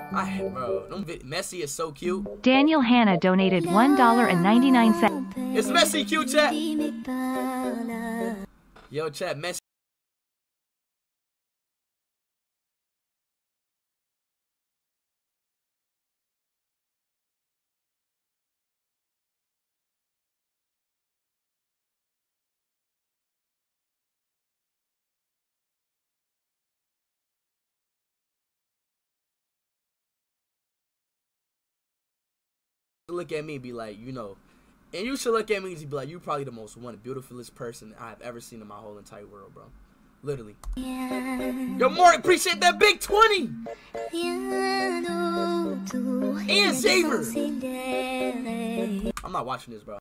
Bro, Messi is so cute. Daniel Hanna donated $1.99. It's Messi cute, chat. Yo, chat, Messi. Look at me and be like, you know, and you should look at me and be like, you probably the most beautifulest person I've ever seen in my whole entire world, bro. Literally. Yo, Mark, appreciate that big 20. And Xavier. I'm not watching this, bro.